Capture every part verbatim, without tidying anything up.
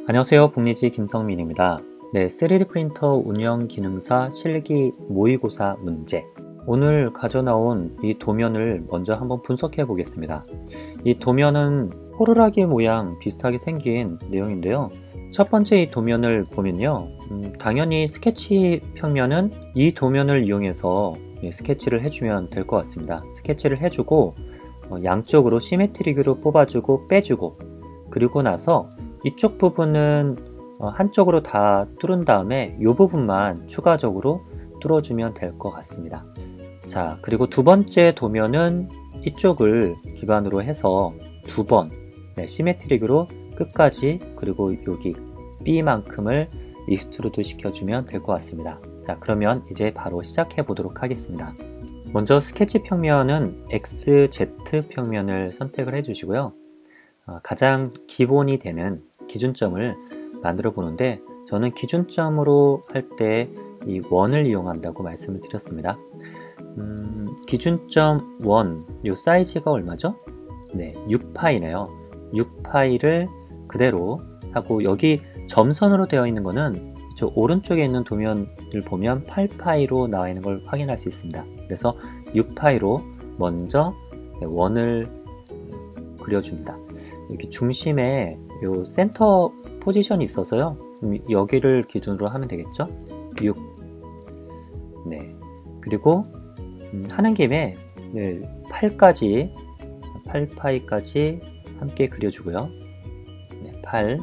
안녕하세요. 북리지 김성민입니다. 네, 쓰리디 프린터 운영 기능사 실기 모의고사 문제. 오늘 가져나온 이 도면을 먼저 한번 분석해 보겠습니다. 이 도면은 호루라기 모양 비슷하게 생긴 내용인데요. 첫 번째 이 도면을 보면요. 음, 당연히 스케치 평면은 이 도면을 이용해서 예, 스케치를 해주면 될 것 같습니다. 스케치를 해주고 어, 양쪽으로 시메트릭으로 뽑아주고 빼주고, 그리고 나서 이쪽 부분은 어, 한쪽으로 다 뚫은 다음에 이 부분만 추가적으로 뚫어주면 될 것 같습니다. 자, 그리고 두 번째 도면은 이쪽을 기반으로 해서 두 번 네, 시메트릭으로 끝까지, 그리고 여기 B만큼을 익스트루드 시켜주면 될 것 같습니다. 자, 그러면 이제 바로 시작해 보도록 하겠습니다. 먼저 스케치 평면은 엑스 제트 평면을 선택을 해 주시고요. 어, 가장 기본이 되는 기준점을 만들어 보는데, 저는 기준점으로 할 때 이 원을 이용한다고 말씀을 드렸습니다. 음, 기준점 원, 요 사이즈가 얼마죠? 네, 육 파이네요. 육 파이를 그대로 하고, 여기 점선으로 되어 있는 거는 저 오른쪽에 있는 도면을 보면 팔 파이로 나와 있는 걸 확인할 수 있습니다. 그래서 육 파이로 먼저 원을 그려줍니다. 여기 중심에 요 센터 포지션이 있어서요. 여기를 기준으로 하면 되겠죠? 육. 네. 그리고 음, 하는 김에 네, 팔까지, 팔 파이까지 함께 그려주고요. 네, 팔.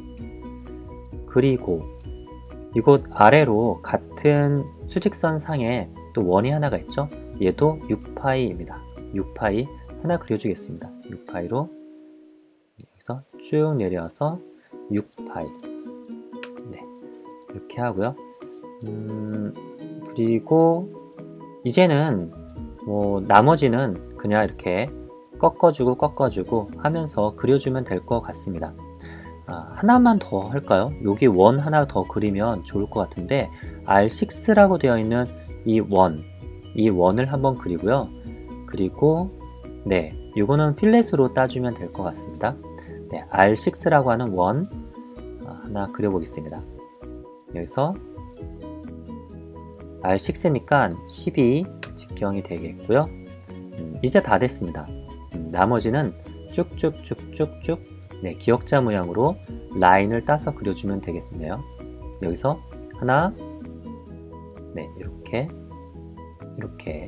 그리고 이곳 아래로 같은 수직선 상에 또 원이 하나가 있죠? 얘도 육 파이입니다. 육 파이 하나 그려주겠습니다. 육 파이로 여기서 쭉 내려와서 육 파이. 네, 이렇게 하고요. 음, 그리고 이제는 뭐 나머지는 그냥 이렇게 꺾어주고 꺾어주고 하면서 그려주면 될 것 같습니다. 아, 하나만 더 할까요? 여기 원 하나 더 그리면 좋을 것 같은데, 알 식스라고 되어 있는 이 원, 이 원을 한번 그리고요. 그리고 네, 이거는 필렛으로 따주면 될 것 같습니다. 네, 알 식스라고 하는 원 하나 그려보겠습니다. 여기서 알 식스니까 십이 직경이 되겠고요. 음, 이제 다 됐습니다. 음, 나머지는 쭉쭉쭉쭉쭉 네, 기역자 모양으로 라인을 따서 그려주면 되겠네요. 여기서 하나, 네, 이렇게, 이렇게,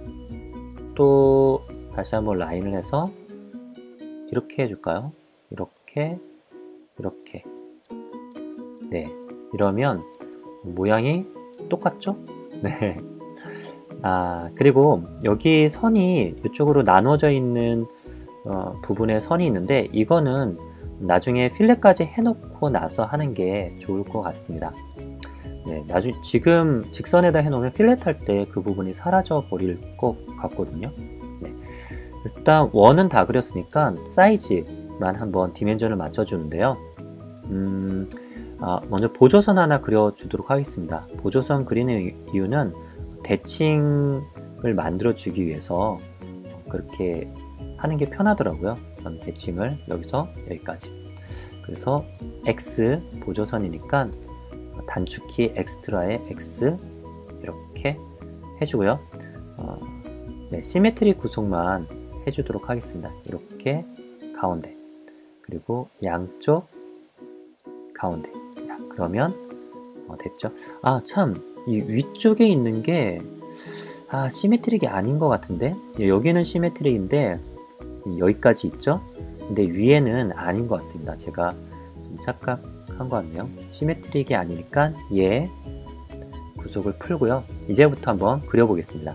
또 다시 한번 라인을 해서 이렇게 해줄까요? 이렇게, 이렇게. 네, 이러면 모양이 똑같죠? 네. 아, 그리고 여기 선이 이쪽으로 나눠져 있는 어, 부분에 선이 있는데, 이거는 나중에 필렛까지 해놓고 나서 하는 게 좋을 것 같습니다. 네, 나중 지금 직선에다 해놓으면 필렛 할 때 그 부분이 사라져 버릴 것 같거든요. 네. 일단 원은 다 그렸으니까 사이즈만 한번 디멘전을 맞춰주는데요. 음, 아, 먼저 보조선 하나 그려주도록 하겠습니다. 보조선 그리는 이유는 대칭을 만들어주기 위해서 그렇게 하는 게 편하더라고요. 저는 대칭을 여기서 여기까지. 그래서 X 보조선이니까 단축키 엑스트라의 X 이렇게 해주고요. 어, 네, 시메트리 구속만 해주도록 하겠습니다. 이렇게 가운데, 그리고 양쪽 가운데. 야, 그러면 어, 됐죠? 아, 참, 이 위쪽에 있는 게 아, 시메트릭이 아닌 것 같은데, 여기는 시메트릭인데 여기까지 있죠? 근데 위에는 아닌 것 같습니다. 제가 좀 착각한 것 같네요. 시메트릭이 아니니까 얘 구속을 풀고요. 이제부터 한번 그려보겠습니다.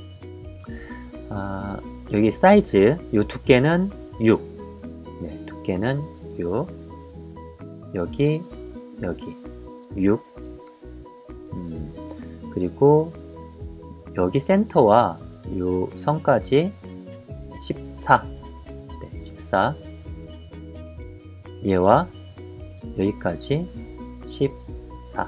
아, 여기 사이즈, 요 두께는 육. 네, 두께는 육. 여기, 여기 육. 음, 그리고 여기 센터와 요 선까지 십사. 네, 십사. 얘와 여기까지 십사.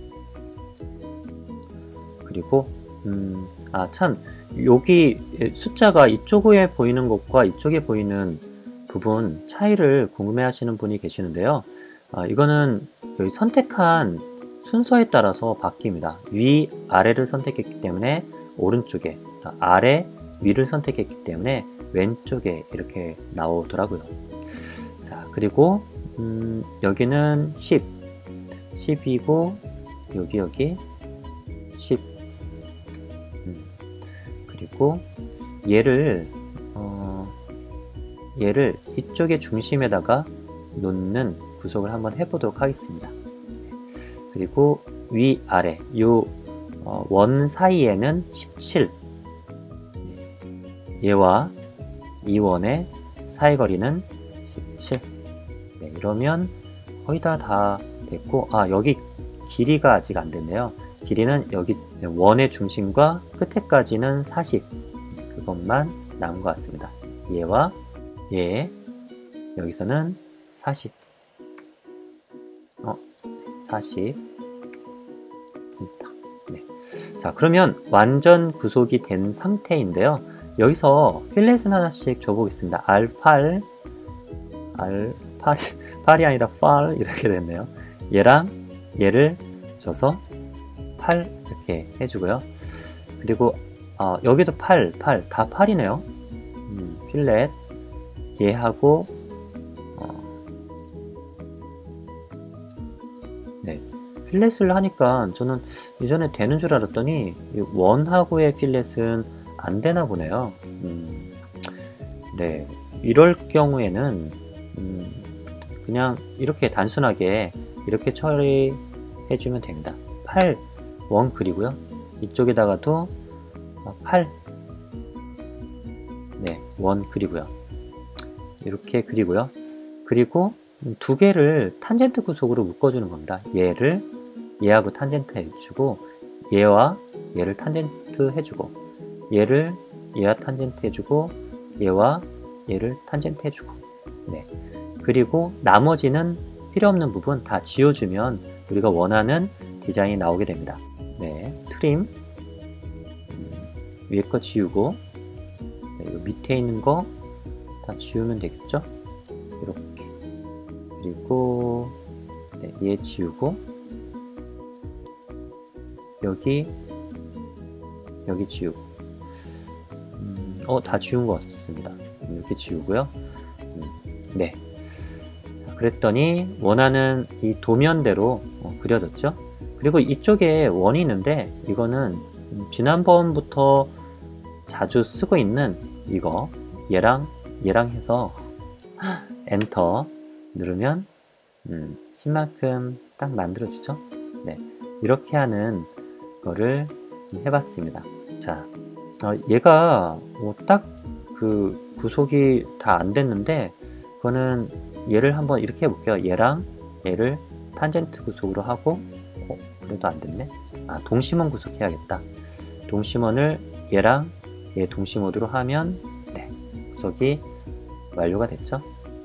그리고 음, 아, 참, 여기 숫자가 이쪽에 보이는 것과 이쪽에 보이는 부분 차이를 궁금해 하시는 분이 계시는데요. 아, 이거는 여기 선택한 순서에 따라서 바뀝니다. 위, 아래를 선택했기 때문에 오른쪽에, 아래, 위를 선택했기 때문에 왼쪽에 이렇게 나오더라고요. 자, 그리고 음, 여기는 십, 십이고 여기 여기 십. 음, 그리고 얘를 어, 얘를 이쪽의 중심에다가 놓는 구속을 한번 해보도록 하겠습니다. 그리고 위, 아래 요 원 사이에는 십칠, 얘와 이 원의 사이 거리는 십칠. 네, 이러면 거의 다 다 됐고, 아 여기 길이가 아직 안 됐네요. 길이는 여기 원의 중심과 끝에까지는 사십, 그것만 남은 것 같습니다. 얘와 얘 여기서는 사십, 어 사십. 네. 자, 그러면 완전 구속이 된 상태인데요. 여기서 필렛은 하나씩 줘보겠습니다. 알 팔, 알 팔, 팔이 아니라 팔 이렇게 됐네요. 얘랑 얘를 줘서 팔 이렇게 해주고요. 그리고 어, 여기도 팔, 팔, 다 팔이네요. 음, 필렛 얘하고 어, 네, 필렛을 하니까 저는 이전에 되는 줄 알았더니 원하고의 필렛은 안 되나 보네요. 음, 네, 이럴 경우에는 음, 그냥 이렇게 단순하게 이렇게 처리해 주면 됩니다. 팔, 원 그리고요. 이쪽에다가도 팔, 네, 원 그리고요. 이렇게 그리고요. 그리고 두 개를 탄젠트 구속으로 묶어주는 겁니다. 얘를 얘하고 탄젠트 해주고, 얘와 얘를 탄젠트 해주고, 얘를 얘와 탄젠트 해주고, 얘와 얘를 탄젠트 해주고, 네. 그리고 나머지는 필요 없는 부분 다 지워주면 우리가 원하는 디자인이 나오게 됩니다. 네, 트림 음, 위에 거 지우고, 네, 밑에 있는 거 다 지우면 되겠죠? 이렇게. 그리고 네, 얘 지우고, 여기 여기 지우고, 음, 어, 다 지운 것 같습니다. 이렇게 지우고요. 음, 네. 그랬더니 원하는 이 도면대로 어, 그려졌죠. 그리고 이쪽에 원이 있는데, 이거는 지난번부터 자주 쓰고 있는 이거, 얘랑 얘랑 해서 엔터 누르면 음, 십만큼 딱 만들어지죠. 네, 이렇게 하는 거를 해봤습니다. 자, 어, 얘가 뭐 딱 그 구속이 다 안 됐는데, 그거는 얘를 한번 이렇게 해볼게요. 얘랑 얘를 탄젠트 구속으로 하고, 어, 그래도 안 됐네. 아, 동심원 구속해야겠다. 동심원을 얘랑 얘 동심원으로 하면 네, 구속이 완료가 됐죠.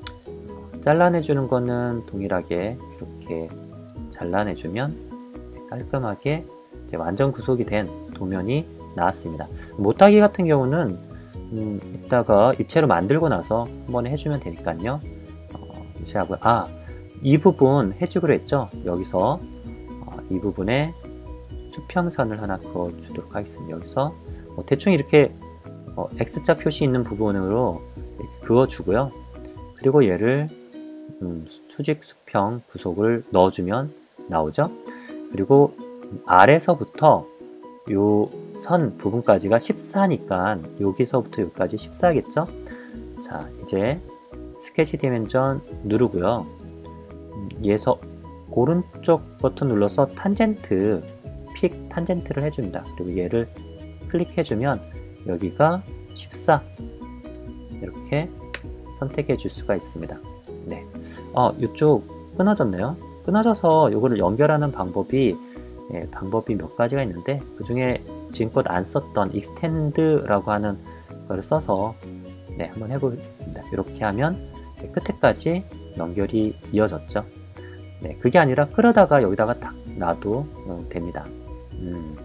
잘라내주는 거는 동일하게 이렇게 잘라내주면 깔끔하게 이제 완전 구속이 된 도면이 나왔습니다. 못하기 같은 경우는 음, 이따가 입체로 만들고 나서 한번 해주면 되니까요. 어, 입체하고요. 아, 이 부분 해주기로 했죠. 여기서 어, 이 부분에 수평선을 하나 그어주도록 하겠습니다. 여기서 어, 대충 이렇게 어, X자 표시 있는 부분으로 이렇게 그어주고요. 그리고 얘를 음, 수직 수평 구속을 넣어주면 나오죠. 그리고 아래서부터 요 선 부분까지가 십사니까 여기서부터 여기까지 십사겠죠. 자, 이제 스케치 디멘전 누르고요. 음, 얘에서 오른쪽 버튼 눌러서 탄젠트, 픽 탄젠트를 해줍니다. 그리고 얘를 클릭해주면 여기가 십사 이렇게 선택해 줄 수가 있습니다. 네, 어, 이쪽 끊어졌네요. 끊어져서 이거를 연결하는 방법이 예, 방법이 몇 가지가 있는데, 그 중에 지금껏 안 썼던 익스텐드라고 하는 거를 써서 네, 한번 해보겠습니다. 이렇게 하면 네, 끝에까지 연결이 이어졌죠. 네, 그게 아니라 끌어다가 여기다가 딱 놔도 어, 됩니다. 음.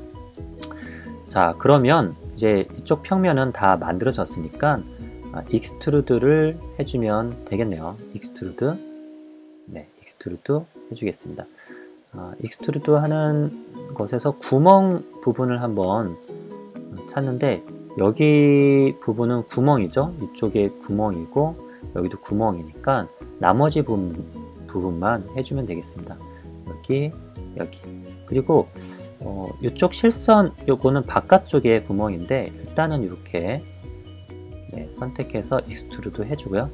자, 그러면 이제 이쪽 평면은 다 만들어졌으니까 아, 익스트루드를 해주면 되겠네요. 익스트루드 네, 익스트루드 해주겠습니다. 아, 익스트루드 하는 것에서 구멍 부분을 한번 찾는데, 여기 부분은 구멍이죠. 이쪽에 구멍이고 여기도 구멍이니까 나머지 부분, 부분만 해주면 되겠습니다. 여기, 여기. 그리고 어, 이쪽 실선 요거는 바깥쪽에 구멍인데, 일단은 이렇게 네, 선택해서 익스트루드 해주고요.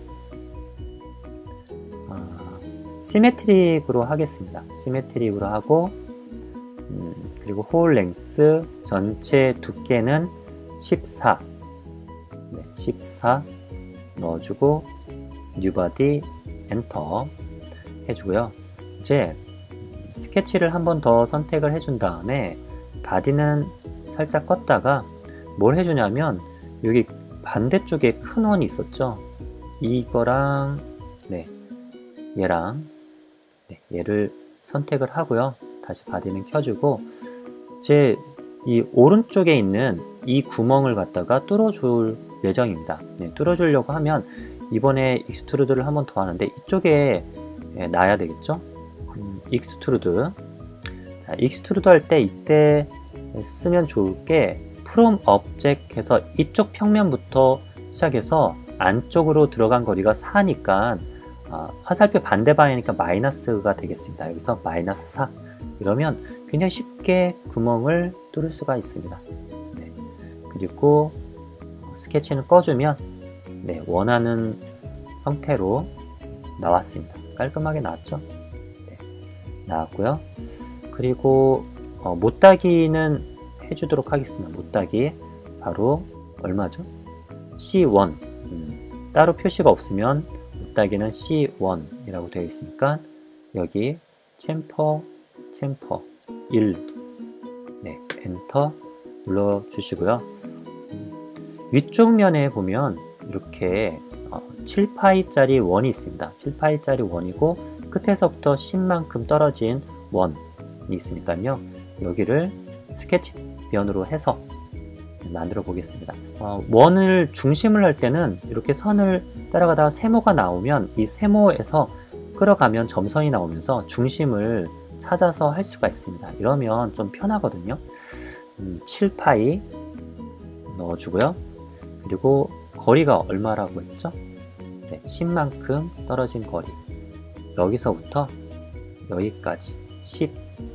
아, 시메트릭으로 하겠습니다. 시메트릭으로 하고, 음, 그리고 홀 랭스 전체 두께는 십사, 네, 십사 넣어주고 뉴바디 엔터 해주고요. 이제 스케치를 한 번 더 선택을 해준 다음에 바디는 살짝 껐다가 뭘 해주냐면, 여기 반대쪽에 큰 원이 있었죠. 이거랑 네, 얘랑 네, 얘를 선택을 하고요. 다시 바디는 켜주고, 이제 이 오른쪽에 있는 이 구멍을 갖다가 뚫어줄 예정입니다. 네, 뚫어주려고 하면 이번에 익스트루드를 한 번 더 하는데, 이쪽에 예, 놔야 되겠죠. 음, 익스트루드. 자, 익스트루드 할 때 이때 쓰면 좋을 게 from object 해서 이쪽 평면부터 시작해서 안쪽으로 들어간 거리가 사니까 아, 화살표 반대 방향이니까 마이너스가 되겠습니다. 여기서 마이너스 사. 이러면 굉장히 쉽게 구멍을 뚫을 수가 있습니다. 네. 그리고 스케치는 꺼주면 네, 원하는 형태로 나왔습니다. 깔끔하게 나왔죠? 네, 나왔고요. 그리고 어, 못따기는 해주도록 하겠습니다. 못따기 바로 얼마죠? 씨 원. 음, 따로 표시가 없으면 못따기는 씨 원이라고 되어 있으니까 여기 챔퍼 챔퍼 일, 네, 엔터 눌러주시고요. 음, 위쪽 면에 보면 이렇게 어, 칠 파이짜리 원이 있습니다. 칠 파이짜리 원이고 끝에서부터 십만큼 떨어진 원이 있으니까요. 여기를 스케치 면으로 해서 만들어 보겠습니다. 어, 원을 중심을 할 때는 이렇게 선을 따라가다가 세모가 나오면 이 세모에서 끌어가면 점선이 나오면서 중심을 찾아서 할 수가 있습니다. 이러면 좀 편하거든요. 음, 칠 파이 넣어주고요. 그리고 거리가 얼마라고 했죠? 네, 십만큼 떨어진 거리. 여기서부터 여기까지 십.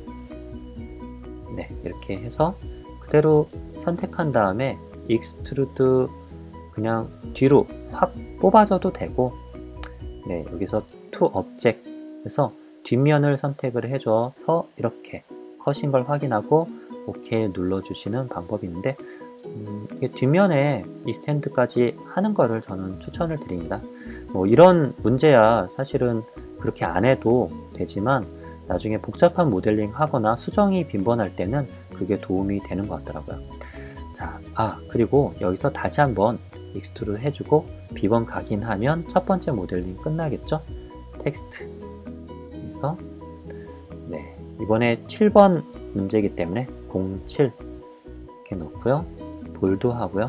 네, 이렇게 해서 그대로 선택한 다음에 익스트루드 그냥 뒤로 확 뽑아줘도 되고, 네, 여기서 to object 해서 뒷면을 선택을 해줘서 이렇게 컷인 걸 확인하고 OK 눌러주시는 방법이 있는데, 음, 이게 뒷면에 이 스탠드까지 하는 거를 저는 추천을 드립니다. 뭐 이런 문제야 사실은 그렇게 안 해도 되지만 나중에 복잡한 모델링 하거나 수정이 빈번할 때는 그게 도움이 되는 것 같더라고요. 자, 아 그리고 여기서 다시 한번 익스트루드 해주고 비번 각인하면 첫 번째 모델링 끝나겠죠? 텍스트. 그래서 네, 이번에 칠 번 문제이기 때문에 공칠 이렇게 넣고요. 볼드 하고요.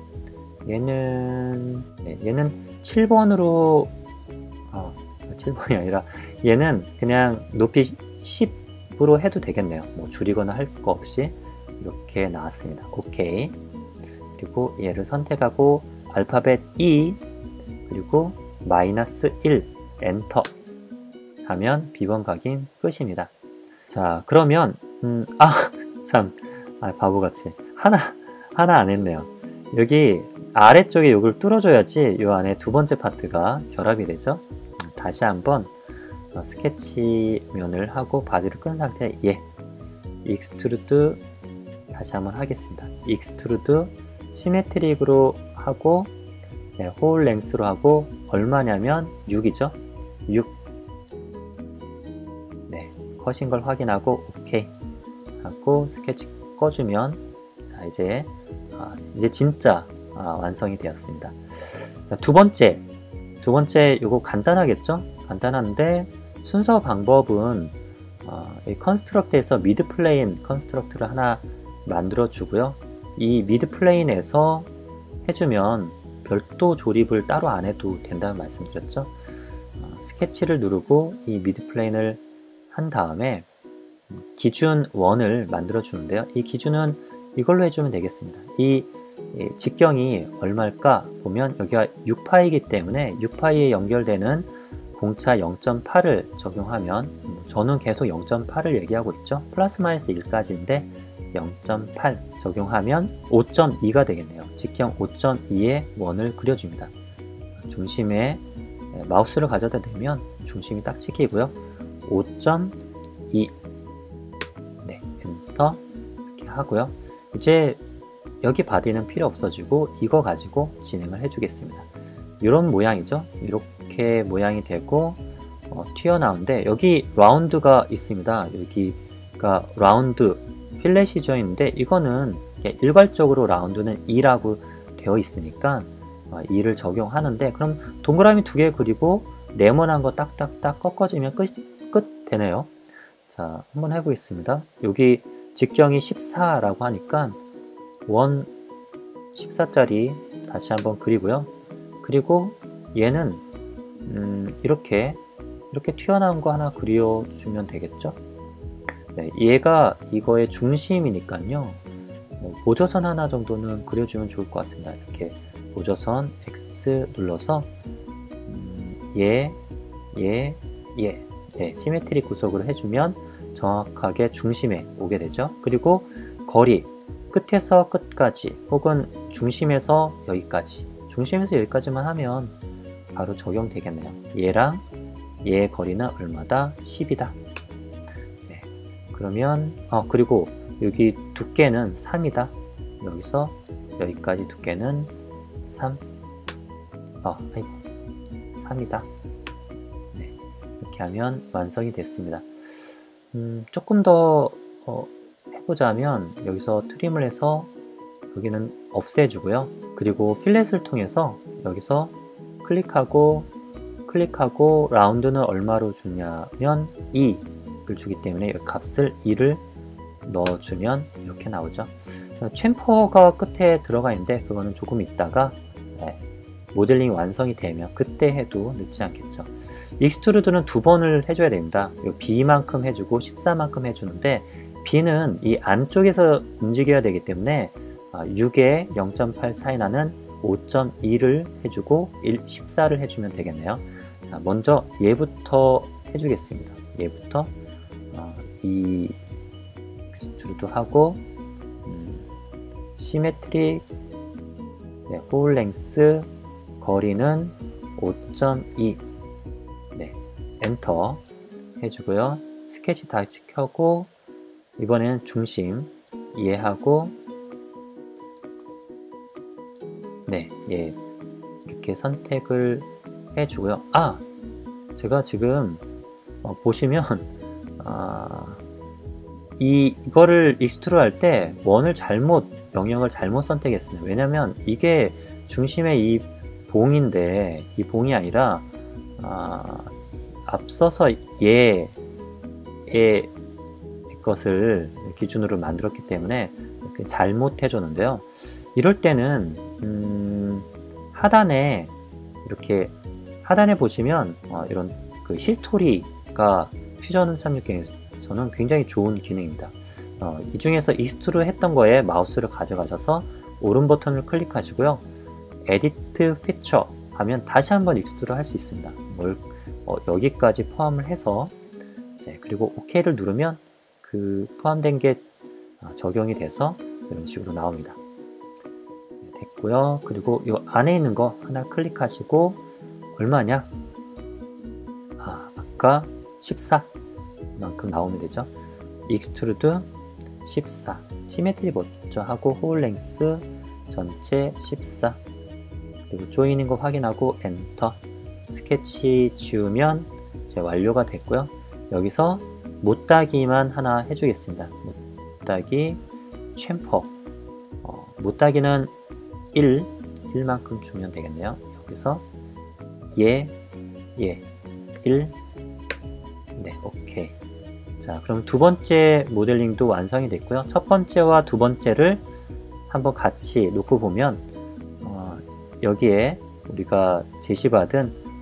얘는 네, 얘는 칠 번으로 아, 칠 번이 아니라 얘는 그냥 높이 십으로 해도 되겠네요. 뭐 줄이거나 할 거 없이 이렇게 나왔습니다. 오케이. 그리고 얘를 선택하고 알파벳 E 그리고 마이너스 일 엔터 하면 비번 각인 끝입니다. 자, 그러면 음, 아, 참, 아, 바보같이 하나 하나 안 했네요. 여기 아래쪽에 이걸 뚫어줘야지 이 안에 두 번째 파트가 결합이 되죠. 다시 한번 스케치면을 하고 바디를 끈 상태에 예, 익스트루드 다시 한번 하겠습니다. 익스트루드 시메트릭으로 하고 네, 홀 랭스로 하고 얼마냐면 육이죠. 육. 네, 컷인 걸 확인하고 오케이 하고 스케치 꺼주면 자 이제 아, 이제 진짜 아, 완성이 되었습니다. 자, 두 번째 두 번째 요거 간단하겠죠? 간단한데 순서 방법은 어, 이 컨스트럭트에서 미드 플레인 컨스트럭트를 하나 만들어 주고요. 이 미드 플레인에서 해주면 별도 조립을 따로 안 해도 된다는 말씀드렸죠. 어, 스케치를 누르고 이 미드 플레인을 한 다음에 기준 원을 만들어 주는데요. 이 기준은 이걸로 해주면 되겠습니다. 이 직경이 얼마일까 보면 여기가 육 파이이기 때문에 육 파이에 연결되는 공차 영 점 팔을 적용하면, 저는 계속 영 점 팔을 얘기하고 있죠. 플러스 마이너스 일까지인데 영 점 팔 적용하면 오 점 이가 되겠네요. 직경 오 점 이의 원을 그려줍니다. 중심에 마우스를 가져다 대면 중심이 딱 찍히고요. 오 점 이, 네, 엔터 이렇게 하고요. 이제 여기 바디는 필요 없어지고 이거 가지고 진행을 해주겠습니다. 이런 모양이죠. 이렇게 모양이 되고 어, 튀어나오는데 여기 라운드가 있습니다. 여기가 라운드 필렛이 져 있는데 이거는 일괄적으로 라운드는 이라고 되어 있으니까 어, 이를 적용하는데, 그럼 동그라미 두 개 그리고 네모난 거 딱딱딱 꺾어지면 끝, 끝 되네요. 자, 한번 해보겠습니다. 여기 직경이 십사라고 하니까 원 십사짜리 다시 한번 그리고요. 그리고 얘는 음, 이렇게 이렇게 튀어나온 거 하나 그려주면 되겠죠. 네, 얘가 이거의 중심이니까요. 뭐 보조선 하나 정도는 그려주면 좋을 것 같습니다. 이렇게 보조선 X 눌러서 음, 얘, 얘, 얘 네, 시메트리 구속을 해주면 정확하게 중심에 오게 되죠. 그리고 거리 끝에서 끝까지 혹은 중심에서 여기까지, 중심에서 여기까지만 하면 바로 적용되겠네요. 얘랑 얘의 거리는 얼마다? 십이다. 네, 그러면 어 그리고 여기 두께는 삼이다. 여기서 여기까지 두께는 삼. 어, 아이고, 삼이다. 네, 이렇게 하면 완성이 됐습니다. 음, 조금 더 어, 해보자면 여기서 트림을 해서 여기는 없애주고요. 그리고 필렛을 통해서 여기서 클릭하고 클릭하고 라운드는 얼마로 주냐면 이를 주기 때문에 이 값을 이를 넣어주면 이렇게 나오죠. 챔퍼가 끝에 들어가 있는데 그거는 조금 있다가 네, 모델링이 완성이 되면 그때 해도 늦지 않겠죠. 익스트루드는 두 번을 해줘야 됩니다. B만큼 해주고 십사만큼 해주는데 B는 이 안쪽에서 움직여야 되기 때문에 육에 영 점 팔 차이 나는 오 점 이를 해주고 십사를 해주면 되겠네요. 자, 먼저 얘부터 해주겠습니다. 얘부터 어, 이 익스트루드 하고 음, 시메트릭 네, 홀 랭스 거리는 오 점 이 네, 엔터 해주고요. 스케치 다시 켜고 이번에는 중심 이해하고 네, 예, 이렇게 선택을 해주고요. 아, 제가 지금 어, 보시면 아, 이, 이거를 익스트루 할 때 원을 잘못, 영역을 잘못 선택했어요. 왜냐면 이게 중심의 이 봉인데 이 봉이 아니라 아, 앞서서 얘, 얘 것을 기준으로 만들었기 때문에 이렇게 잘못 해줬는데요. 이럴 때는 음, 하단에 이렇게 하단에 보시면 어, 이런 그 히스토리가 퓨전 삼백육십에서는 굉장히 좋은 기능입니다. 어, 이 중에서 익스트루 했던 거에 마우스를 가져가셔서 오른 버튼을 클릭하시고요. 에디트 피처 하면 다시 한번 익스트루 할 수 있습니다. 뭘, 어, 여기까지 포함을 해서 네, 그리고 OK를 누르면 그 포함된 게 적용이 돼서 이런 식으로 나옵니다. 네, 됐고요. 그리고 이 안에 있는 거 하나 클릭하시고 얼마냐? 아, 아까 십사만큼 나오면 되죠. 익스트루드 십사, 시메트리 먼저 하고 홀 랭스 전체 십사, 그리고 조인인 거 확인하고 엔터. 스케치 지우면 이제 완료가 됐고요. 여기서 못따기만 하나 해주겠습니다. 못따기 챔퍼 어, 못따기는 일, 일만큼 주면 되겠네요. 여기서 얘, 얘, 일, 네, 오케이. 자, 그럼 두 번째 모델링도 완성이 됐고요. 첫 번째와 두 번째를 한번 같이 놓고 보면 어, 여기에 우리가 제시받은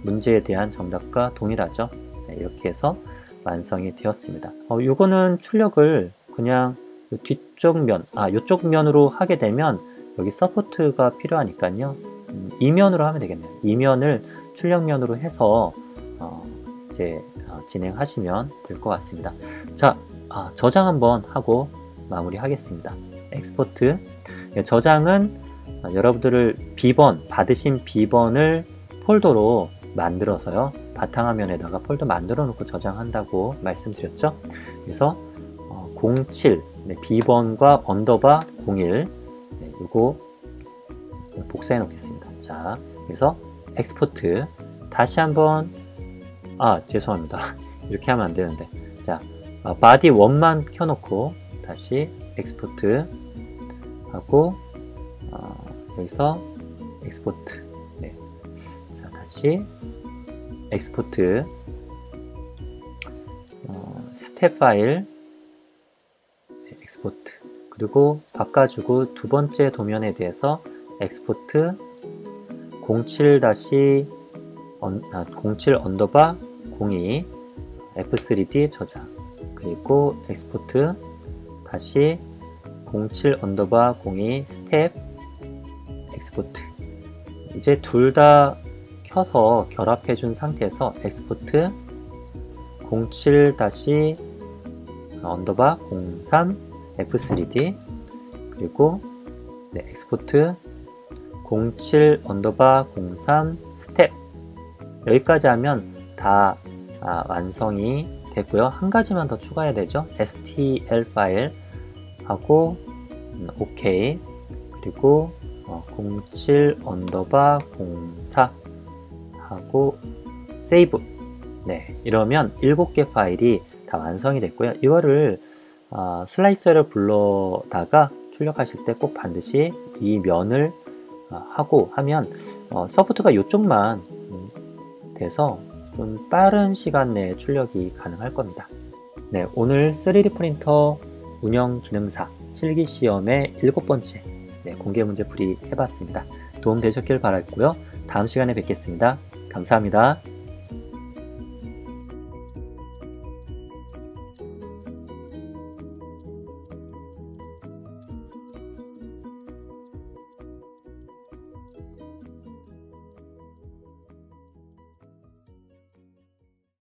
문제에 대한 정답과 동일하죠. 네, 이렇게 해서 완성이 되었습니다. 어, 이거는 출력을 그냥 뒤쪽 면, 아, 이쪽 면으로 하게 되면 여기 서포트가 필요하니까요. 음, 이면으로 하면 되겠네요. 이면을 출력면으로 해서 어, 이제 어, 진행하시면 될 것 같습니다. 자, 아, 저장 한번 하고 마무리 하겠습니다. 엑스포트. 네, 저장은 어, 여러분들을 비번, 받으신 비번을 폴더로 만들어서요. 바탕화면에다가 폴더 만들어 놓고 저장한다고 말씀드렸죠. 그래서 어, 공칠, 네, 비번과 언더바 공일, 네, 이거 복사해 놓겠습니다. 자, 그래서 엑스포트. 다시 한번, 아, 죄송합니다. 이렇게 하면 안 되는데. 자, 어, 바디 원만 켜놓고 다시 엑스포트 하고, 어, 여기서 엑스포트. 네. 자, 다시 엑스포트. 어, 스텝 파일. 네, 엑스포트. 그리고 바꿔주고 두 번째 도면에 대해서 엑스포트 공칠 다시 아, 공칠 언더바 공이 에프 쓰리디 저장. 그리고 엑스포트 다시 공칠 언더바 공이 스텝 엑스포트. 이제 둘 다 켜서 결합해 준 상태에서 엑스포트 공칠 다시 언더바 공삼 에프 쓰리디 그리고 네, 엑스포트 공칠 언더바 공삼 스텝. 여기까지 하면 다 아, 완성이 됐고요. 한 가지만 더 추가해야 되죠. 에스티엘 파일 하고 음, OK. 그리고 어, 공칠 언더바 공사 하고 세이브. 네, 이러면 일곱 개 파일이 다 완성이 됐고요. 이거를 어, 슬라이서를 불러다가 출력하실 때 꼭 반드시 이 면을 어, 하고 하면 어, 서포트가 이쪽만 음, 돼서 좀 빠른 시간 내에 출력이 가능할 겁니다. 네, 오늘 쓰리디 프린터 운영 기능사 실기 시험의 일곱 번째 네, 공개 문제 풀이 해봤습니다. 도움 되셨길 바라고요. 다음 시간에 뵙겠습니다. 감사합니다.